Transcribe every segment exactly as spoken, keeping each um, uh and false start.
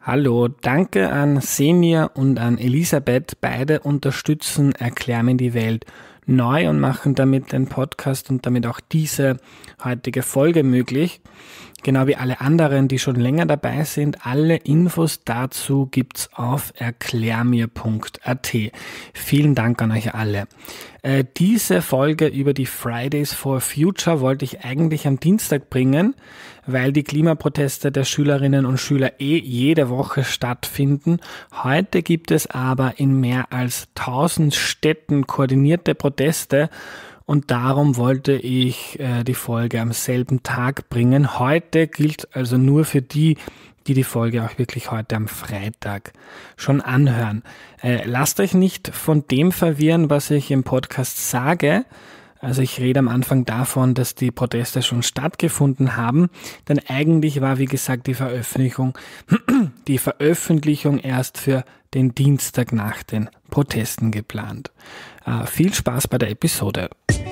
Hallo, danke an Senja und an Elisabeth. Beide unterstützen Erklär mir die Welt neu und machen damit den Podcast und damit auch diese heutige Folge möglich. Genau wie alle anderen, die schon länger dabei sind. Alle Infos dazu gibt's auf erklärmir punkt a t. Vielen Dank an euch alle. Äh, diese Folge über die Fridays for Future wollte ich eigentlich am Dienstag bringen, weil die Klimaproteste der Schülerinnen und Schüler eh jede Woche stattfinden. Heute gibt es aber in mehr als tausend Städten koordinierte Proteste. Und darum wollte ich äh, die Folge am selben Tag bringen. Heute gilt also nur für die, die die Folge auch wirklich heute am Freitag schon anhören. Äh, lasst euch nicht von dem verwirren, was ich im Podcast sage. Also ich rede am Anfang davon, dass die Proteste schon stattgefunden haben, denn eigentlich war, wie gesagt, die Veröffentlichung, die Veröffentlichung erst für den Dienstag nach den Protesten geplant. Äh, viel Spaß bei der Episode.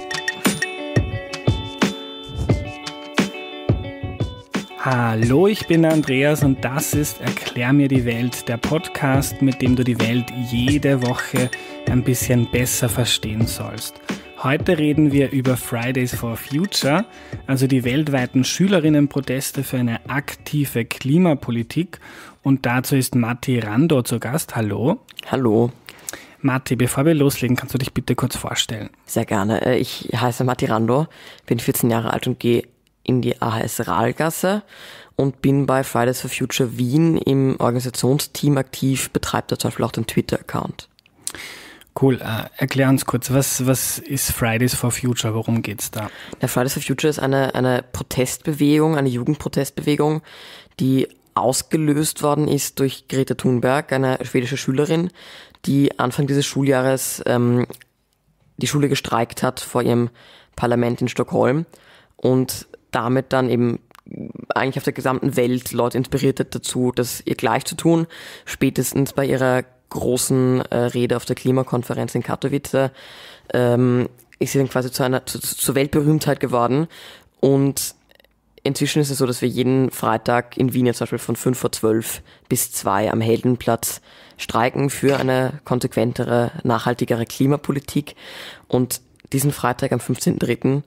Hallo, ich bin der Andreas und das ist Erklär mir die Welt, der Podcast, mit dem du die Welt jede Woche ein bisschen besser verstehen sollst. Heute reden wir über Fridays for Future, also die weltweiten Schülerinnenproteste für eine aktive Klimapolitik. Und dazu ist Matti Rando zu Gast. Hallo. Hallo. Matti, bevor wir loslegen, kannst du dich bitte kurz vorstellen? Sehr gerne. Ich heiße Matti Rando, bin vierzehn Jahre alt und gehe in die A H S Rahlgasse und bin bei Fridays for Future Wien im Organisationsteam aktiv, betreibt da zum Beispiel auch den Twitter-Account. Cool. Äh, erklär uns kurz, was, was ist Fridays for Future? Worum geht's da? Ja, Fridays for Future ist eine, eine Protestbewegung, eine Jugendprotestbewegung, die ausgelöst worden ist durch Greta Thunberg, eine schwedische Schülerin, die Anfang dieses Schuljahres ähm, die Schule gestreikt hat vor ihrem Parlament in Stockholm und damit dann eben eigentlich auf der gesamten Welt Leute inspiriert hat dazu, das ihr gleich zu tun. Spätestens bei ihrer großen äh, Rede auf der Klimakonferenz in Katowice ähm, ist sie dann quasi zu einer zu, zur Weltberühmtheit geworden. Und inzwischen ist es so, dass wir jeden Freitag in Wien jetzt zum Beispiel von fünf vor zwölf bis zwei am Heldenplatz streiken für eine konsequentere, nachhaltigere Klimapolitik. Und diesen Freitag am fünfzehnten dritten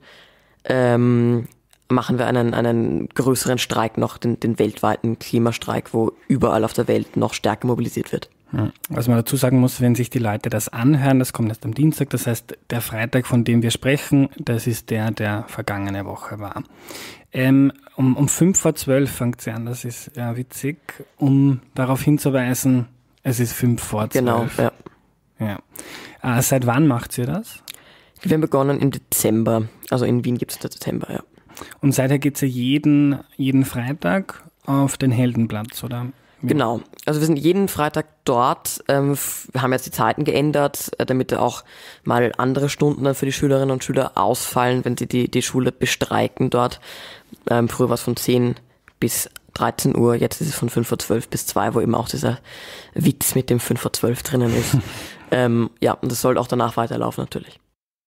ähm, machen wir einen, einen größeren Streik noch, den, den weltweiten Klimastreik, wo überall auf der Welt noch stärker mobilisiert wird. Was man dazu sagen muss, wenn sich die Leute das anhören, das kommt erst am Dienstag, das heißt, der Freitag, von dem wir sprechen, das ist der, der vergangene Woche war. Ähm, um, um fünf vor zwölf fängt sie an, das ist ja witzig, um darauf hinzuweisen, es ist fünf vor zwölf. Genau, ja. ja. Äh, seit wann macht ihr das? Wir haben begonnen im Dezember, also in Wien gibt es den Dezember, ja. Und seither geht es ja jeden, jeden Freitag auf den Heldenplatz, oder? Genau, also wir sind jeden Freitag dort, ähm, wir haben jetzt die Zeiten geändert, äh, damit auch mal andere Stunden dann für die Schülerinnen und Schüler ausfallen, wenn sie die, die Schule bestreiken dort. Ähm, früher war es von zehn bis dreizehn Uhr, jetzt ist es von fünf vor zwölf bis zwei, wo eben auch dieser Witz mit dem fünf vor zwölf drinnen ist. ähm, ja, und das soll auch danach weiterlaufen natürlich.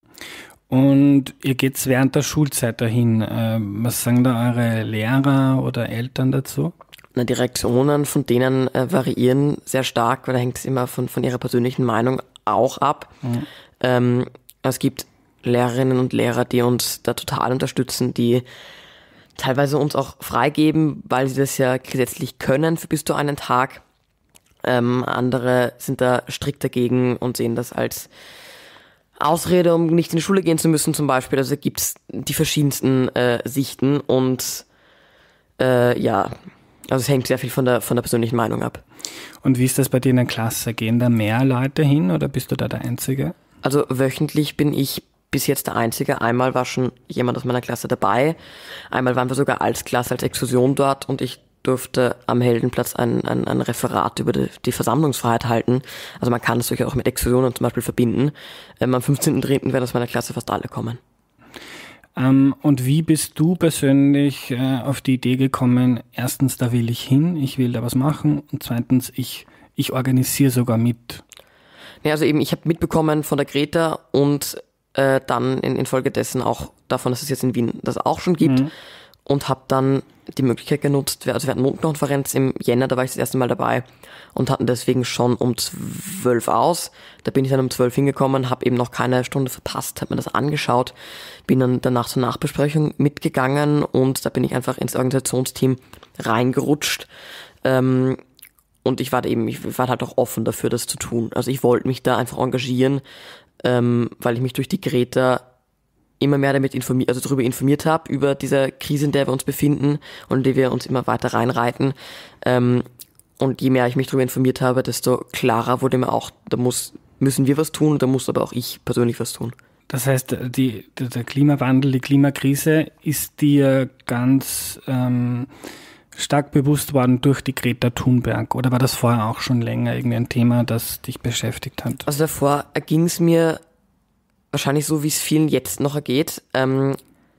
Und ihr geht während der Schulzeit dahin. Ähm, was sagen da eure Lehrer oder Eltern dazu? Na, die Reaktionen von denen äh, variieren sehr stark, weil da hängt es immer von, von ihrer persönlichen Meinung auch ab. Mhm. Ähm, es gibt Lehrerinnen und Lehrer, die uns da total unterstützen, die teilweise uns auch freigeben, weil sie das ja gesetzlich können für bis zu einen Tag. Ähm, andere sind da strikt dagegen und sehen das als Ausrede, um nicht in die Schule gehen zu müssen zum Beispiel. Also gibt es die verschiedensten äh, Sichten und äh, ja, also es hängt sehr viel von der von der persönlichen Meinung ab. Und wie ist das bei dir in der Klasse? Gehen da mehr Leute hin oder bist du da der Einzige? Also wöchentlich bin ich bis jetzt der Einzige. Einmal war schon jemand aus meiner Klasse dabei. Einmal waren wir sogar als Klasse, als Exkursion dort und ich durfte am Heldenplatz ein, ein, ein Referat über die, die Versammlungsfreiheit halten. Also man kann es durchaus auch mit Exkursionen zum Beispiel verbinden. Ähm, am fünfzehnten dritten werden aus meiner Klasse fast alle kommen. Ähm, und wie bist du persönlich äh, auf die Idee gekommen, erstens, da will ich hin, ich will da was machen und zweitens, ich, ich organisiere sogar mit? Ja, also eben, ich habe mitbekommen von der Greta und äh, dann in, infolgedessen auch davon, dass es jetzt in Wien das auch schon gibt. Mhm. und habe dann die Möglichkeit genutzt, also wir hatten Notenkonferenz im Jänner, da war ich das erste Mal dabei und hatten deswegen schon um zwölf aus. Da bin ich dann um zwölf hingekommen, habe eben noch keine Stunde verpasst, habe mir das angeschaut, bin dann danach zur Nachbesprechung mitgegangen und da bin ich einfach ins Organisationsteam reingerutscht. Ähm, und ich war da eben, ich war halt auch offen dafür, das zu tun. Also ich wollte mich da einfach engagieren, ähm, weil ich mich durch die Greta immer mehr damit informiert, also darüber informiert habe, über diese Krise, in der wir uns befinden und in die wir uns immer weiter reinreiten. Ähm, und je mehr ich mich darüber informiert habe, desto klarer wurde mir auch, da muss, müssen wir was tun, da muss aber auch ich persönlich was tun. Das heißt, die, der Klimawandel, die Klimakrise ist dir ganz ähm, stark bewusst worden durch die Greta Thunberg, oder war das vorher auch schon länger irgendwie ein Thema, das dich beschäftigt hat? Also davor ging es mir wahrscheinlich so, wie es vielen jetzt noch ergeht. Ähm,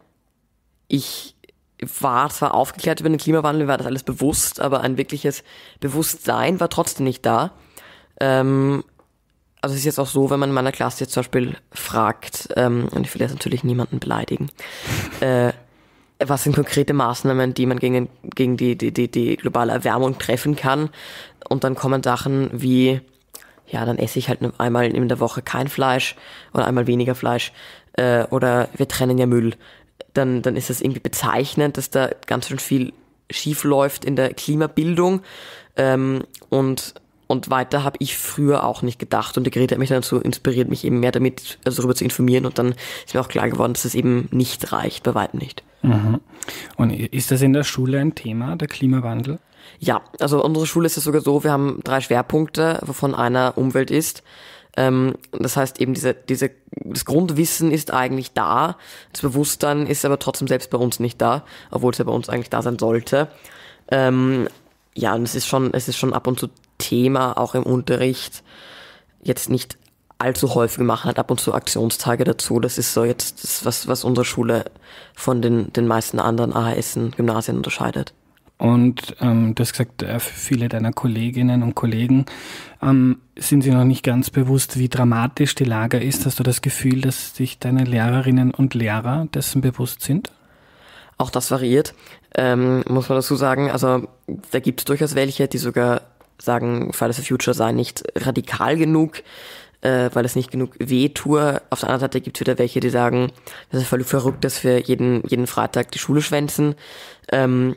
ich war zwar aufgeklärt über den Klimawandel, mir war das alles bewusst, aber ein wirkliches Bewusstsein war trotzdem nicht da. Ähm, also es ist jetzt auch so, wenn man in meiner Klasse jetzt zum Beispiel fragt, ähm, und ich will jetzt natürlich niemanden beleidigen, äh, was sind konkrete Maßnahmen, die man gegen, gegen die, die, die, die globale Erwärmung treffen kann? Und dann kommen Sachen wie, ja, dann esse ich halt einmal in der Woche kein Fleisch oder einmal weniger Fleisch äh, oder wir trennen ja Müll. Dann, dann ist das irgendwie bezeichnend, dass da ganz schön viel schief läuft in der Klimabildung. Ähm, und, und weiter habe ich früher auch nicht gedacht. Und die Greta hat mich dann dazu inspiriert, mich eben mehr damit, also darüber zu informieren. Und dann ist mir auch klar geworden, dass es eben nicht reicht, bei weitem nicht. Mhm. Und ist das in der Schule ein Thema, der Klimawandel? Ja, also unsere Schule ist es sogar so, wir haben drei Schwerpunkte, wovon einer Umwelt ist. Ähm, das heißt eben, diese, diese, das Grundwissen ist eigentlich da, das Bewusstsein ist aber trotzdem selbst bei uns nicht da, obwohl es ja bei uns eigentlich da sein sollte. Ähm, ja, und es ist schon, es ist schon ab und zu Thema, auch im Unterricht, jetzt nicht allzu häufig gemacht hat, ab und zu Aktionstage dazu. Das ist so jetzt das, was, was unsere Schule von den, den meisten anderen A H S-Gymnasien unterscheidet. Und ähm, du hast gesagt, äh, viele deiner Kolleginnen und Kollegen ähm, sind sich noch nicht ganz bewusst, wie dramatisch die Lage ist. Hast du das Gefühl, dass sich deine Lehrerinnen und Lehrer dessen bewusst sind? Auch das variiert, ähm, muss man dazu sagen. Also da gibt es durchaus welche, die sogar sagen, Fridays for Future sei nicht radikal genug, äh, weil es nicht genug weh tue. Auf der anderen Seite gibt es wieder welche, die sagen, das ist völlig verrückt, dass wir jeden, jeden Freitag die Schule schwänzen. Ähm,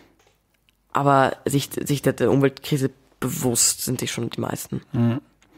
Aber sich, sich der, der Umweltkrise bewusst sind die schon die meisten. Mhm.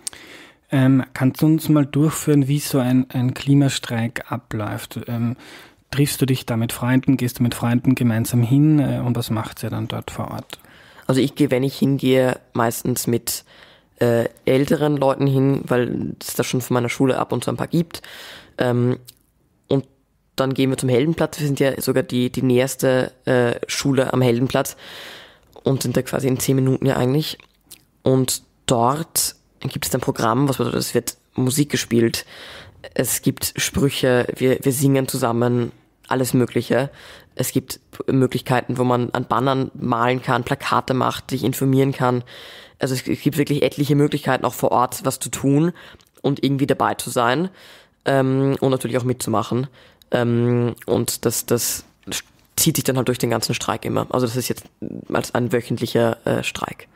Ähm, kannst du uns mal durchführen, wie so ein, ein Klimastreik abläuft? Ähm, triffst du dich da mit Freunden, gehst du mit Freunden gemeinsam hin äh, und was macht ihr dann dort vor Ort? Also ich gehe, wenn ich hingehe, meistens mit äh, älteren Leuten hin, weil es da schon von meiner Schule ab und zu ein paar gibt. Ähm, und dann gehen wir zum Heldenplatz. Wir sind ja sogar die, die näherste äh, Schule am Heldenplatz. Und sind da quasi in zehn Minuten ja eigentlich. Und dort gibt es ein Programm, was bedeutet, es wird Musik gespielt, es gibt Sprüche, wir, wir singen zusammen, alles Mögliche. Es gibt Möglichkeiten, wo man an Bannern malen kann, Plakate macht, sich informieren kann. Also es gibt wirklich etliche Möglichkeiten, auch vor Ort was zu tun und irgendwie dabei zu sein ähm, und natürlich auch mitzumachen. Ähm, und das, das zieht sich dann halt durch den ganzen Streik immer. Also das ist jetzt als ein wöchentlicher äh, Streik.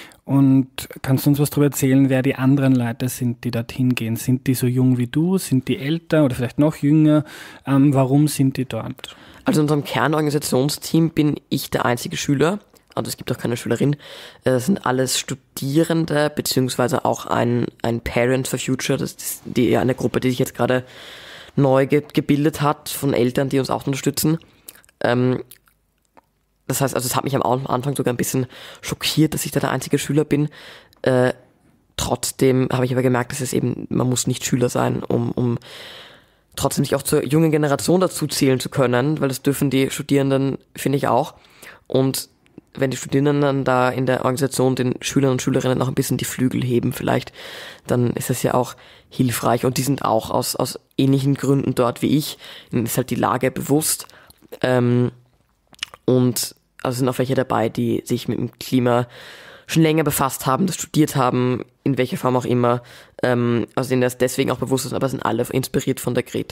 Und kannst du uns was darüber erzählen, wer die anderen Leute sind, die dorthin gehen? Sind die so jung wie du? Sind die älter oder vielleicht noch jünger? Ähm, warum sind die dort? Also in unserem Kernorganisationsteam bin ich der einzige Schüler. Also es gibt auch keine Schülerin. Das sind alles Studierende, beziehungsweise auch ein, ein Parent for Future. Das ist die, eine Gruppe, die sich jetzt gerade neu ge- gebildet hat von Eltern, die uns auch unterstützen. Ähm, das heißt, also es hat mich am Anfang sogar ein bisschen schockiert, dass ich da der einzige Schüler bin. Äh, trotzdem habe ich aber gemerkt, dass es eben, man muss nicht Schüler sein, um, um trotzdem sich auch zur jungen Generation dazu zählen zu können, weil das dürfen die Studierenden, finde ich auch. Und wenn die Studierenden dann da in der Organisation den Schülern und Schülerinnen noch ein bisschen die Flügel heben vielleicht, dann ist das ja auch hilfreich. Und die sind auch aus, aus ähnlichen Gründen dort wie ich. Ihnen ist halt die Lage bewusst. Ähm, und also sind auch welche dabei, die sich mit dem Klima schon länger befasst haben, das studiert haben, in welcher Form auch immer, ähm, also denen das deswegen auch bewusst ist, aber sind alle inspiriert von der Greta.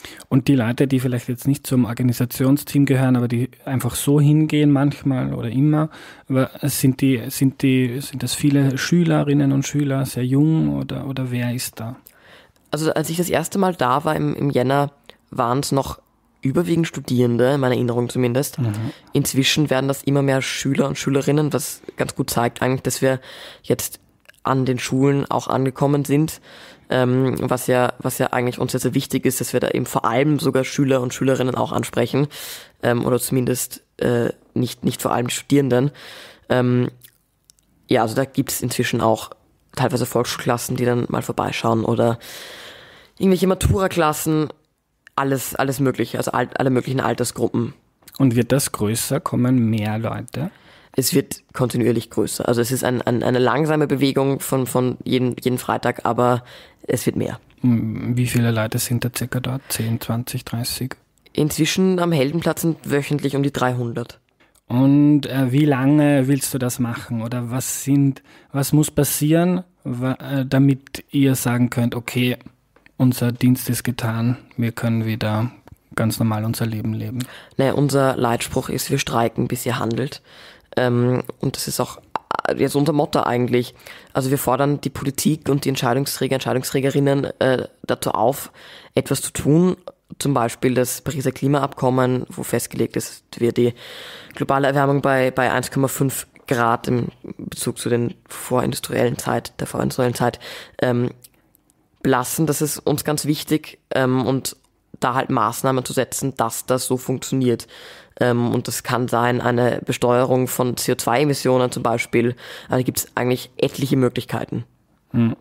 Und die Leute, die vielleicht jetzt nicht zum Organisationsteam gehören, aber die einfach so hingehen manchmal oder immer, sind die, sind die, sind das viele Schülerinnen und Schüler, sehr jung oder, oder wer ist da? Also als ich das erste Mal da war im, im Jänner, waren es noch überwiegend Studierende, in meiner Erinnerung zumindest. Mhm. Inzwischen werden das immer mehr Schüler und Schülerinnen, was ganz gut zeigt eigentlich, dass wir jetzt an den Schulen auch angekommen sind, ähm, was ja was ja eigentlich uns sehr, sehr wichtig ist, dass wir da eben vor allem sogar Schüler und Schülerinnen auch ansprechen, ähm, oder zumindest äh, nicht nicht vor allem die Studierenden. Ähm, ja, also da gibt es inzwischen auch teilweise Volksschulklassen, die dann mal vorbeischauen oder irgendwelche Matura-Klassen, alles alles mögliche, also all, alle möglichen Altersgruppen. Und wird das größer? Kommen mehr Leute? Es wird kontinuierlich größer. Also es ist ein, ein, eine langsame Bewegung von, von jeden, jeden Freitag, aber es wird mehr. Wie viele Leute sind da circa dort? zehn, zwanzig, dreißig? Inzwischen am Heldenplatz sind wöchentlich um die dreihundert. Und äh, wie lange willst du das machen? Oder was sind, was muss passieren, w- damit ihr sagen könnt, okay, unser Dienst ist getan, wir können wieder ganz normal unser Leben leben? Naja, unser Leitspruch ist, wir streiken, bis ihr handelt. Ähm, und das ist auch jetzt unser Motto eigentlich. Also wir fordern die Politik und die Entscheidungsträger, Entscheidungsträgerinnen äh, dazu auf, etwas zu tun. Zum Beispiel das Pariser Klimaabkommen, wo festgelegt ist, wir die globale Erwärmung bei, bei eins Komma fünf Grad im Bezug zu den vorindustriellen Zeit, der vorindustriellen Zeit, ähm, belassen. Das ist uns ganz wichtig, ähm, und da halt Maßnahmen zu setzen, dass das so funktioniert. Ähm, und das kann sein, eine Besteuerung von C O zwei Emissionen zum Beispiel. Also da gibt es eigentlich etliche Möglichkeiten. Hm.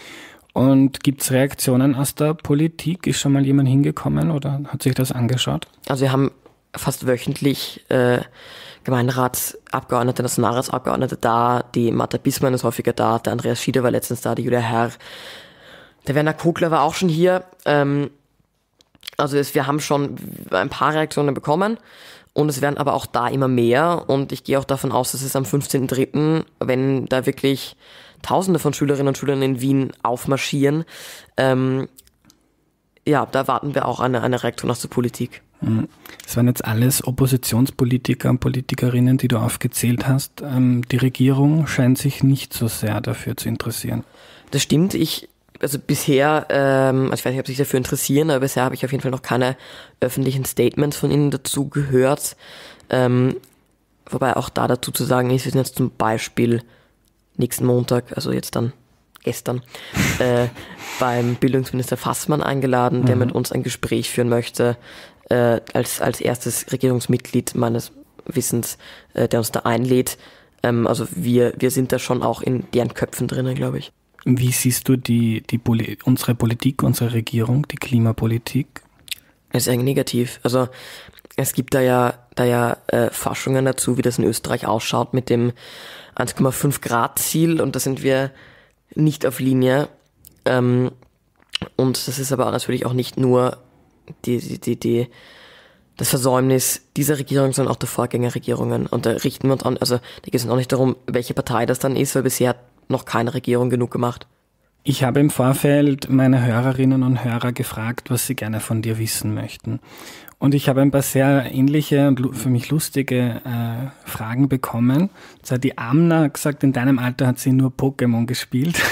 Und gibt es Reaktionen aus der Politik? Ist schon mal jemand hingekommen oder hat sich das angeschaut? Also wir haben fast wöchentlich äh, Gemeinderatsabgeordnete, Nationalratsabgeordnete da, die Martha Bismann ist häufiger da, der Andreas Schieder war letztens da, die Julia Herr, der Werner Kogler war auch schon hier. Ähm, also es, wir haben schon ein paar Reaktionen bekommen und es werden aber auch da immer mehr und ich gehe auch davon aus, dass es am fünfzehnten dritten, wenn da wirklich Tausende von Schülerinnen und Schülern in Wien aufmarschieren, ähm, ja, da warten wir auch eine, eine Reaktion aus der Politik. Es waren jetzt alles Oppositionspolitiker und Politikerinnen, die du aufgezählt hast. Ähm, die Regierung scheint sich nicht so sehr dafür zu interessieren. Das stimmt. Ich, also bisher, ähm, also ich weiß nicht, ob sie sich dafür interessieren, aber bisher habe ich auf jeden Fall noch keine öffentlichen Statements von ihnen dazu gehört. Ähm, wobei auch da dazu zu sagen ist, wir sind jetzt zum Beispiel nächsten Montag, also jetzt dann gestern, äh, beim Bildungsminister Fassmann eingeladen, der mhm. mit uns ein Gespräch führen möchte, äh, als, als erstes Regierungsmitglied meines Wissens, äh, der uns da einlädt. Ähm, also wir, wir sind da schon auch in deren Köpfen drinnen, glaube ich. Wie siehst du die, die Poli- unsere Politik, unsere Regierung, die Klimapolitik? Es ist eigentlich negativ. Also es gibt da ja, da ja äh, Forschungen dazu, wie das in Österreich ausschaut mit dem eins Komma fünf Grad Ziel und da sind wir nicht auf Linie. Ähm, und das ist aber natürlich auch nicht nur die, die, die, die, das Versäumnis dieser Regierung, sondern auch der Vorgängerregierungen. Und da richten wir uns an, also da geht es auch nicht darum, welche Partei das dann ist, weil bisher hat noch keine Regierung genug gemacht. Ich habe im Vorfeld meine Hörerinnen und Hörer gefragt, was sie gerne von dir wissen möchten. Und ich habe ein paar sehr ähnliche und für mich lustige äh, Fragen bekommen. So hat die Amna gesagt, in deinem Alter hat sie nur Pokémon gespielt.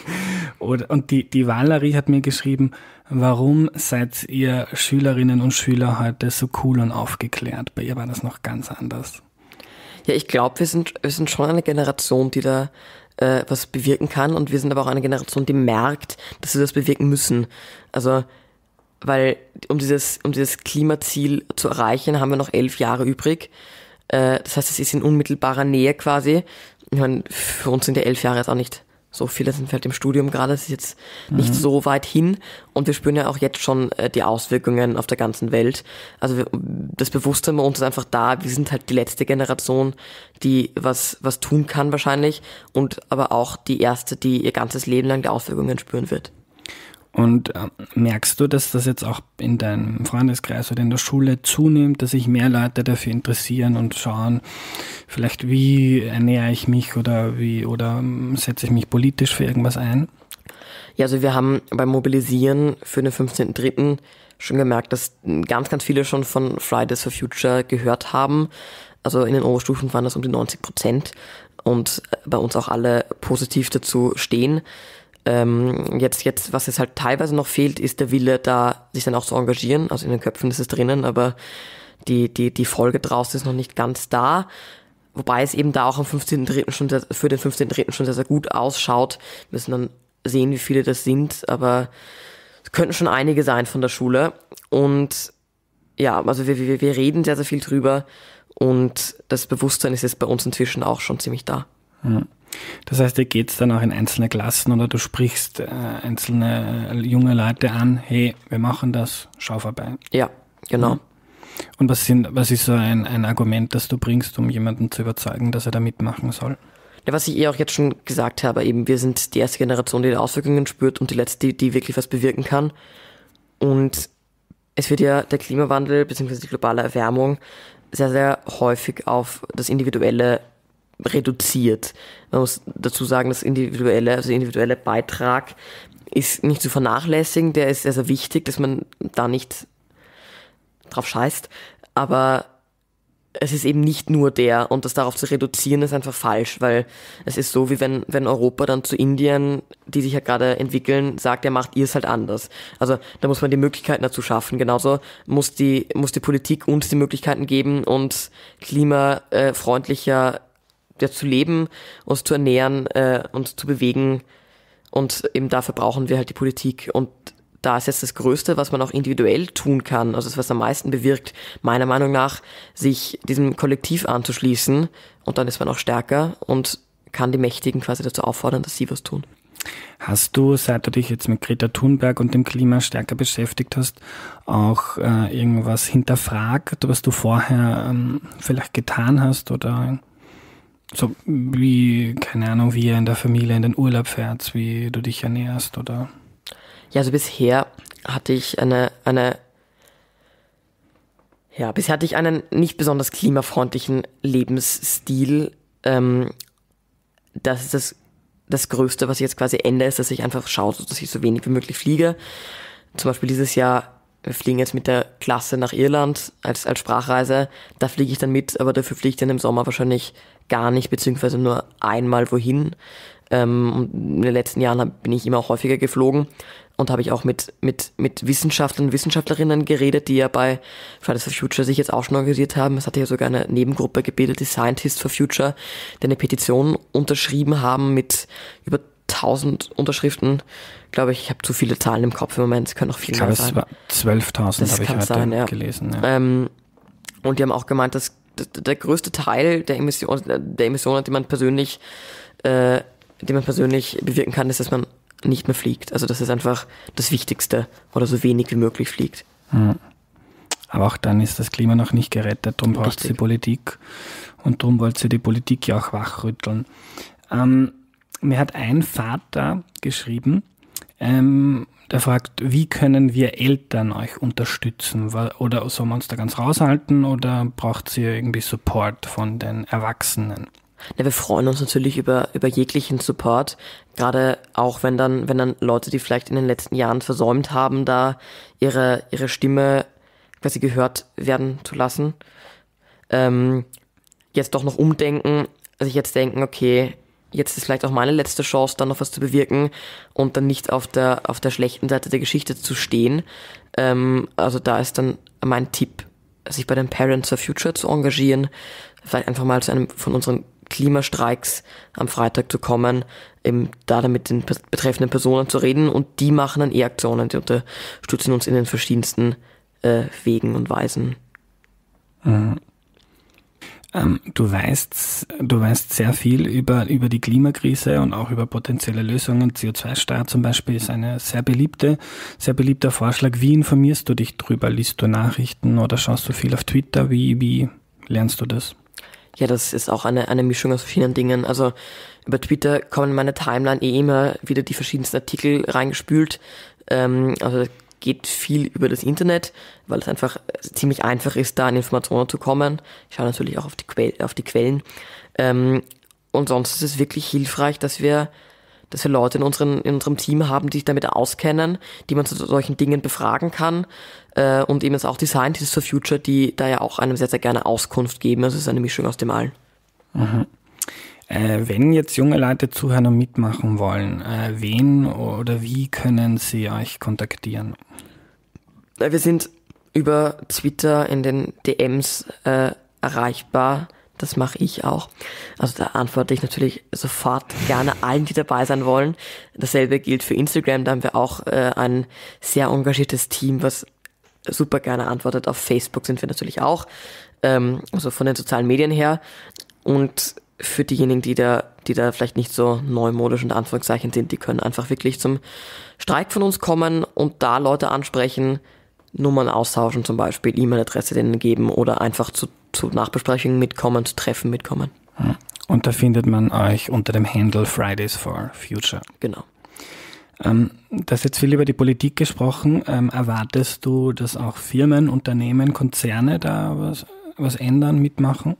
Oder, und die, die Valerie hat mir geschrieben, warum seid ihr Schülerinnen und Schüler heute so cool und aufgeklärt? Bei ihr war das noch ganz anders. Ja, ich glaube, wir sind, wir sind schon eine Generation, die da äh, was bewirken kann. Und wir sind aber auch eine Generation, die merkt, dass wir das bewirken müssen. Also weil um dieses um dieses Klimaziel zu erreichen, haben wir noch elf Jahre übrig. Äh, das heißt, es ist in unmittelbarer Nähe quasi. Ich meine, für uns sind ja elf Jahre jetzt auch nicht so viele, sind halt im Studium gerade, das ist jetzt nicht mhm. so weit hin. Und wir spüren ja auch jetzt schon äh, die Auswirkungen auf der ganzen Welt. Also wir, das Bewusstsein bei uns ist einfach da. Wir sind halt die letzte Generation, die was was tun kann wahrscheinlich. Und aber auch die erste, die ihr ganzes Leben lang die Auswirkungen spüren wird. Und äh, merkst du, dass das jetzt auch in deinem Freundeskreis oder in der Schule zunimmt, dass sich mehr Leute dafür interessieren und schauen, vielleicht wie ernähre ich mich oder wie oder setze ich mich politisch für irgendwas ein? Ja, also wir haben beim Mobilisieren für den fünfzehnten dritten schon gemerkt, dass ganz, ganz viele schon von Fridays for Future gehört haben. Also in den Oberstufen waren das um die neunzig Prozent und bei uns auch alle positiv dazu stehen. Ähm, jetzt, jetzt, was jetzt halt teilweise noch fehlt, ist der Wille, da sich dann auch zu engagieren. Also in den Köpfen ist es drinnen, aber die, die, die Folge draus ist noch nicht ganz da. Wobei es eben da auch am fünfzehnten dritten schon sehr, für den fünfzehnten dritten schon sehr, sehr gut ausschaut. Wir müssen dann sehen, wie viele das sind, aber es könnten schon einige sein von der Schule. Und ja, also wir, wir, wir reden sehr, sehr viel drüber und das Bewusstsein ist jetzt bei uns inzwischen auch schon ziemlich da. Ja. Das heißt, ihr geht dann auch in einzelne Klassen oder du sprichst äh, einzelne junge Leute an, hey, wir machen das, schau vorbei. Ja, genau. Ja. Und was sind, was ist so ein, ein Argument, das du bringst, um jemanden zu überzeugen, dass er da mitmachen soll? Ja, was ich eh auch jetzt schon gesagt habe, eben wir sind die erste Generation, die die Auswirkungen spürt und die letzte, die, die wirklich was bewirken kann. Und es wird ja der Klimawandel bzw. die globale Erwärmung sehr, sehr häufig auf das Individuelle reduziert. Man muss dazu sagen, das individuelle, also der individuelle Beitrag ist nicht zu vernachlässigen, der ist sehr, sehr wichtig, dass man da nicht drauf scheißt, aber es ist eben nicht nur der und das darauf zu reduzieren ist einfach falsch, weil es ist so, wie wenn, wenn Europa dann zu Indien, die sich ja gerade entwickeln, sagt, ja, macht ihr es halt anders. Also da muss man die Möglichkeiten dazu schaffen. Genauso muss die, muss die Politik uns die Möglichkeiten geben, uns klimafreundlicher ja, zu leben, uns zu ernähren, äh, uns zu bewegen und eben dafür brauchen wir halt die Politik und da ist jetzt das Größte, was man auch individuell tun kann, also das, was am meisten bewirkt, meiner Meinung nach, sich diesem Kollektiv anzuschließen und dann ist man auch stärker und kann die Mächtigen quasi dazu auffordern, dass sie was tun. Hast du, seit du dich jetzt mit Greta Thunberg und dem Klima stärker beschäftigt hast, auch äh, irgendwas hinterfragt, was du vorher ähm, vielleicht getan hast oder so wie, keine Ahnung, wie ihr in der Familie in den Urlaub fährt, wie du dich ernährst oder... Ja, also bisher hatte ich eine, eine, ja, bisher hatte ich einen nicht besonders klimafreundlichen Lebensstil. Ähm, das ist das, das Größte, was ich jetzt quasi ändere, ist, dass ich einfach schaue, dass ich so wenig wie möglich fliege. Zum Beispiel dieses Jahr, wir fliegen jetzt mit der Klasse nach Irland als, als Sprachreise. Da fliege ich dann mit, aber dafür fliege ich dann im Sommer wahrscheinlich gar nicht, beziehungsweise nur einmal wohin. Ähm, in den letzten Jahren hab, bin ich immer auch häufiger geflogen und habe ich auch mit, mit, mit Wissenschaftlern und Wissenschaftlerinnen geredet, die ja bei Fridays for Future sich jetzt auch schon organisiert haben. Es hatte ja sogar eine Nebengruppe gebildet, die Scientists for Future, die eine Petition unterschrieben haben mit über tausend Unterschriften. Ich glaube, ich habe zu viele Zahlen im Kopf im Moment, es können noch viel mehr sein. Ich glaube, es war zwölftausend, habe ich heute sein, ja. gelesen. Ja. Ähm, und die haben auch gemeint, dass der größte Teil der Emissionen, der Emissionen, die man persönlich, äh, die man persönlich bewirken kann, ist, dass man nicht mehr fliegt. Also das ist einfach das Wichtigste oder so wenig wie möglich fliegt. Hm. Aber auch dann ist das Klima noch nicht gerettet, darum braucht es die Politik und darum wollte sie die Politik ja auch wachrütteln. Ähm, mir hat ein Vater geschrieben, ähm, der fragt, wie können wir Eltern euch unterstützen? Oder sollen wir uns da ganz raushalten oder braucht ihr irgendwie Support von den Erwachsenen? Ja, wir freuen uns natürlich über, über jeglichen Support, gerade auch wenn dann, wenn dann Leute, die vielleicht in den letzten Jahren versäumt haben, da ihre, ihre Stimme quasi gehört werden zu lassen, ähm, jetzt doch noch umdenken, also jetzt denken, okay, jetzt ist vielleicht auch meine letzte Chance, dann noch was zu bewirken und dann nicht auf der, auf der schlechten Seite der Geschichte zu stehen. Ähm, also da ist dann mein Tipp, sich bei den Parents for Future zu engagieren, vielleicht einfach mal zu einem von unseren Klimastreiks am Freitag zu kommen, eben da mit den betreffenden Personen zu reden und die machen dann E-Aktionen, die unterstützen uns in den verschiedensten äh, Wegen und Weisen. Mhm. Ähm, du weißt, du weißt sehr viel über, über die Klimakrise und auch über potenzielle Lösungen. C O zwei Steuer zum Beispiel ist eine sehr beliebte, sehr beliebter Vorschlag. Wie informierst du dich drüber? Liest du Nachrichten oder schaust du viel auf Twitter? Wie, wie lernst du das? Ja, das ist auch eine, eine Mischung aus vielen Dingen. Also über Twitter kommen in meine Timeline eh immer wieder die verschiedensten Artikel reingespült. Ähm, also geht viel über das Internet, weil es einfach ziemlich einfach ist, da an Informationen zu kommen. Ich schaue natürlich auch auf die, que- auf die Quellen. Ähm, und sonst ist es wirklich hilfreich, dass wir, dass wir Leute in, unseren, in unserem Team haben, die sich damit auskennen, die man zu solchen Dingen befragen kann. Äh, und eben jetzt auch die Scientists for Future, die da ja auch einem sehr, sehr gerne Auskunft geben. Also es ist eine Mischung aus dem allen. Mhm. Äh, wenn jetzt junge Leute zuhören und mitmachen wollen, äh, wen oder wie können sie euch kontaktieren? Wir sind über Twitter in den D Ms äh, erreichbar. Das mache ich auch. Also da antworte ich natürlich sofort gerne allen, die dabei sein wollen. Dasselbe gilt für Instagram. Da haben wir auch äh, ein sehr engagiertes Team, was super gerne antwortet. Auf Facebook sind wir natürlich auch. Ähm, also von den sozialen Medien her. Und für diejenigen, die da, die da vielleicht nicht so neumodisch und Anführungszeichen sind, die können einfach wirklich zum Streik von uns kommen und da Leute ansprechen, Nummern austauschen zum Beispiel, E-Mail-Adresse denen geben oder einfach zu, zu Nachbesprechungen mitkommen, zu Treffen mitkommen. Und da findet man euch unter dem Handle Fridays for Future. Genau. Ähm, du hast jetzt viel über die Politik gesprochen. Ähm, erwartest du, dass auch Firmen, Unternehmen, Konzerne da was, was ändern, mitmachen?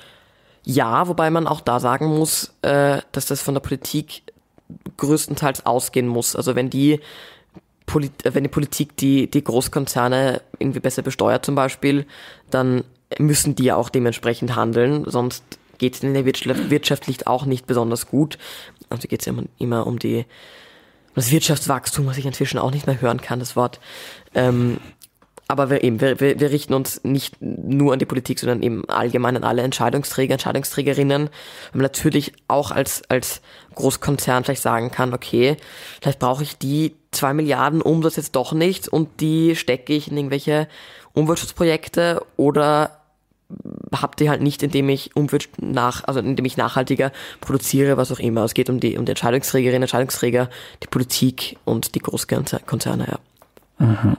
Ja, wobei man auch da sagen muss, äh, dass das von der Politik größtenteils ausgehen muss. Also wenn die Polit- wenn die Politik die, die Großkonzerne irgendwie besser besteuert zum Beispiel, dann müssen die ja auch dementsprechend handeln, sonst geht es in der Wirtschaft, wirtschaftlich auch nicht besonders gut. Also geht es immer, immer um die um das Wirtschaftswachstum, was ich inzwischen auch nicht mehr hören kann, das Wort. Ähm, aber wir, eben, wir, wir, wir richten uns nicht nur an die Politik, sondern eben allgemein an alle Entscheidungsträger, Entscheidungsträgerinnen. Weil man natürlich auch als, als Großkonzern vielleicht sagen kann, okay, vielleicht brauche ich die zwei Milliarden Umsatz jetzt doch nicht und die stecke ich in irgendwelche Umweltschutzprojekte oder habe die halt nicht, indem ich Umwelt nach, also indem ich nachhaltiger produziere, was auch immer. Es geht um die, um die Entscheidungsträgerinnen, Entscheidungsträger, die Politik und die Großkonzerne, ja. Mhm.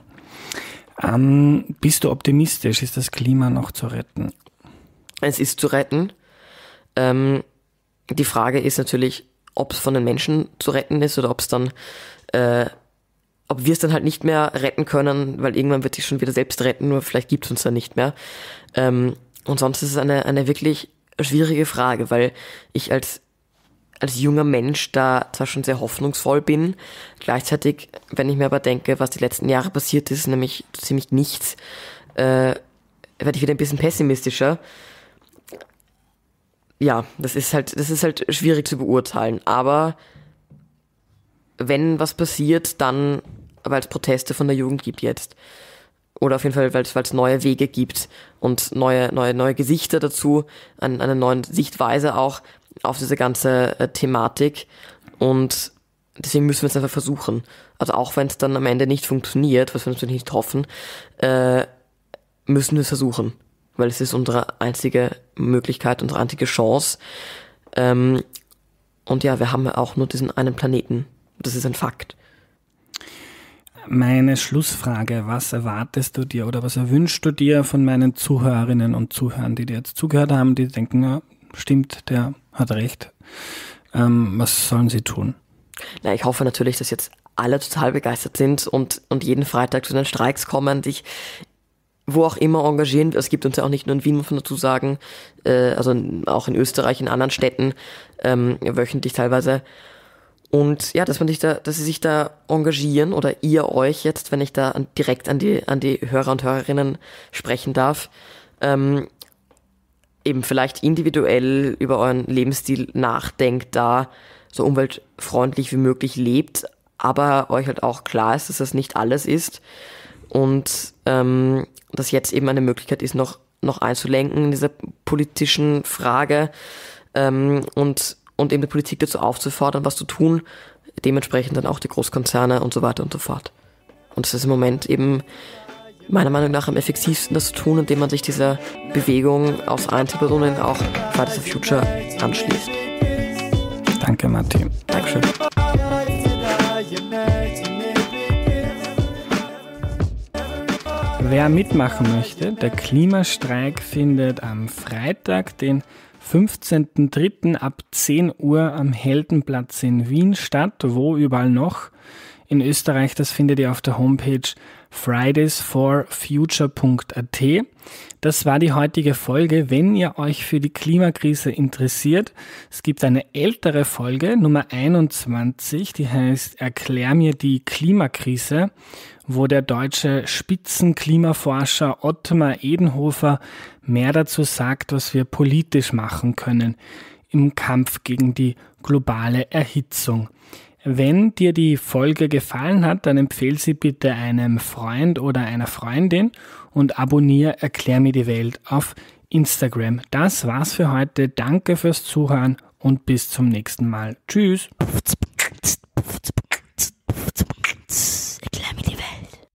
Ähm, bist du optimistisch? Ist das Klima noch zu retten? Es ist zu retten. Ähm, die Frage ist natürlich, ob es von den Menschen zu retten ist oder ob es dann, äh, ob wir es dann halt nicht mehr retten können, weil irgendwann wird sich schon wieder selbst retten, nur vielleicht gibt es uns dann nicht mehr. Ähm, und sonst ist es eine, eine wirklich schwierige Frage, weil ich als als junger Mensch da zwar schon sehr hoffnungsvoll bin, gleichzeitig, wenn ich mir aber denke, was die letzten Jahre passiert ist, nämlich ziemlich nichts, äh, werde ich wieder ein bisschen pessimistischer. Ja, das ist halt, das ist halt schwierig zu beurteilen, aber wenn was passiert, dann, weil es Proteste von der Jugend gibt jetzt. Oder auf jeden Fall, weil es neue Wege gibt und neue, neue, neue Gesichter dazu, an, eine neue Sichtweise auch auf diese ganze äh, Thematik. Und deswegen müssen wir es einfach versuchen. Also auch wenn es dann am Ende nicht funktioniert, was wir natürlich nicht hoffen, äh, müssen wir es versuchen. Weil es ist unsere einzige Möglichkeit, unsere einzige Chance. Ähm, und ja, wir haben ja auch nur diesen einen Planeten. Das ist ein Fakt. Meine Schlussfrage, was erwartest du dir oder was erwünschst du dir von meinen Zuhörerinnen und Zuhörern, die dir jetzt zugehört haben, die denken, ja, stimmt, der hat recht. Ähm, was sollen sie tun? Na, ich hoffe natürlich, dass jetzt alle total begeistert sind und, und jeden Freitag zu den Streiks kommen, sich wo auch immer engagieren. Es gibt uns ja auch nicht nur in Wien, muss man dazu sagen, äh, also auch in Österreich, in anderen Städten, ähm, wöchentlich teilweise. Und ja, dass man sich da, dass sie sich da engagieren oder ihr euch jetzt, wenn ich da an, direkt an die, an die Hörer und Hörerinnen sprechen darf, ähm, eben vielleicht individuell über euren Lebensstil nachdenkt, da so umweltfreundlich wie möglich lebt, aber euch halt auch klar ist, dass das nicht alles ist und ähm, dass jetzt eben eine Möglichkeit ist, noch, noch einzulenken in dieser politischen Frage ähm, und und eben die Politik dazu aufzufordern, was zu tun, dementsprechend dann auch die Großkonzerne und so weiter und so fort. Und es ist im Moment eben meiner Meinung nach am effektivsten, das zu tun, indem man sich dieser Bewegung aus Einzelpersonen auch Fridays for Future anschließt. Danke, Martin. Dankeschön. Wer mitmachen möchte, der Klimastreik findet am Freitag, den fünfzehnten dritten ab zehn Uhr am Heldenplatz in Wien statt. Wo überall noch? in Österreich. Das findet ihr auf der Homepage fridays for future punkt a t. Das war die heutige Folge. Wenn ihr euch für die Klimakrise interessiert, es gibt eine ältere Folge, Nummer einundzwanzig, die heißt Erklär mir die Klimakrise, wo der deutsche Spitzenklimaforscher Ottmar Edenhofer mehr dazu sagt, was wir politisch machen können im Kampf gegen die globale Erhitzung. Wenn dir die Folge gefallen hat, dann empfehle sie bitte einem Freund oder einer Freundin und abonniere Erklär mir die Welt auf Instagram. Das war's für heute. Danke fürs Zuhören und bis zum nächsten Mal. Tschüss.